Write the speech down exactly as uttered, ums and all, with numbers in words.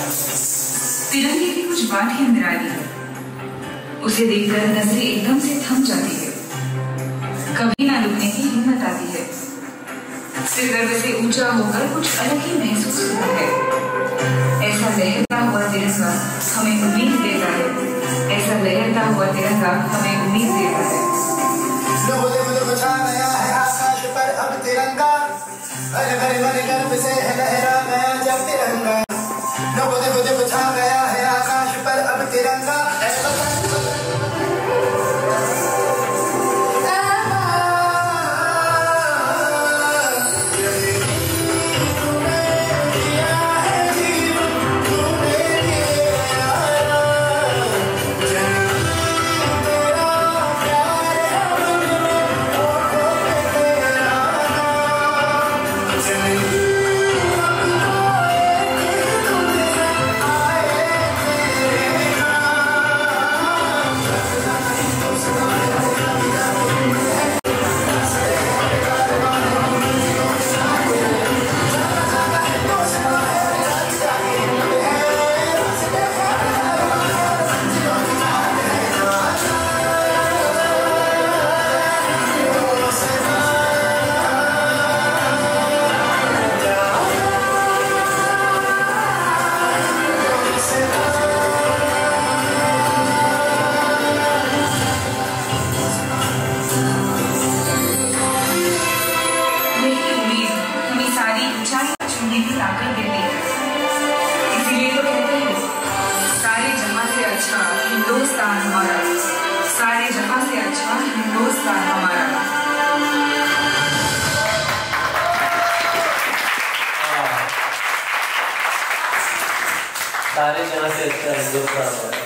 तिरंगे की कुछ बात ही निराली है, उसे देखकर नजरें एकदम से थम जाती है, कभी ना रुकने की हिम्मत आती है। सिर गर्व से ऊंचा होकर कुछ अलग ही महसूस होता है। ऐसा लहरता हुआ तिरंगा हमें उम्मीद देता है, ऐसा लहरता हुआ तिरंगा हमें उम्मीद देता है। मुझे मुझे बचा गया है आकाश पर अब तिरंगा, भरे भरे भरे गर्व से लहरा गया जब तिरंगा। मुझे मुझे बचा गया है आकाश पर अब तिरंगा। ताकत देती है, इसीलिए तो कहते हैं सारे जहां से अच्छा हिंदुस्तान हमारा, सारे जहां से अच्छा हिंदुस्तान हमारा। सारे जहां से अच्छा हिंदुस्तान हमारा।